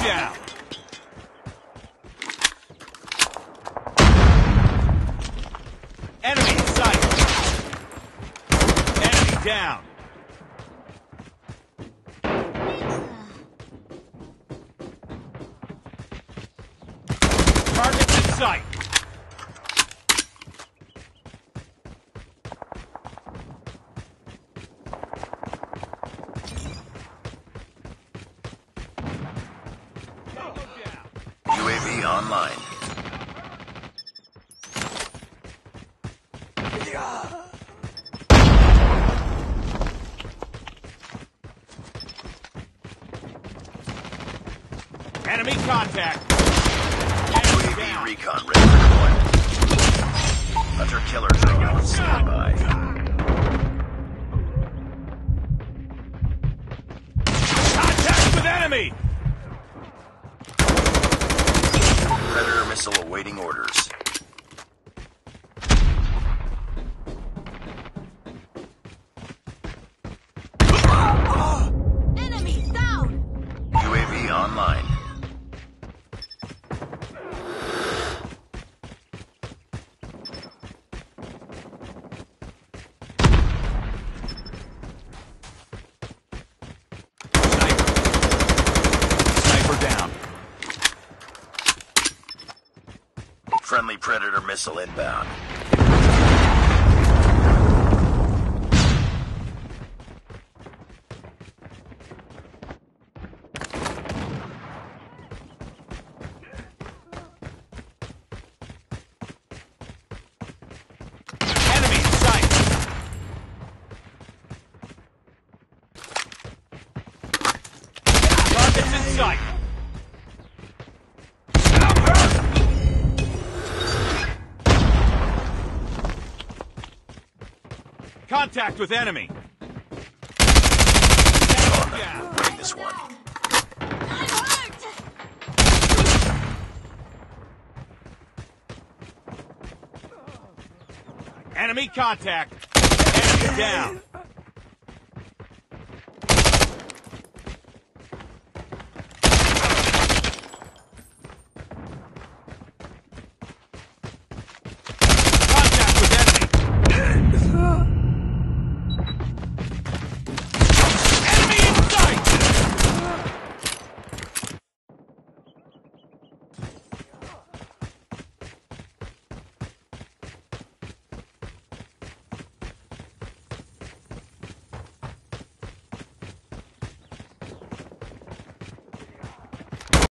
down. Enemy in sight. Enemy down. Targets in sight. UAV online. Enemy contact. UAV recon ready for deployment. Hunter killer drone on standby. Contact with enemy. Predator missile awaiting orders. Enemy down! UAV online. Sniper down. Friendly Predator missile inbound. Enemy in sight. Targets in sight. Contact with enemy. We're winning this one. I'm hurt! Enemy contact. Enemy down.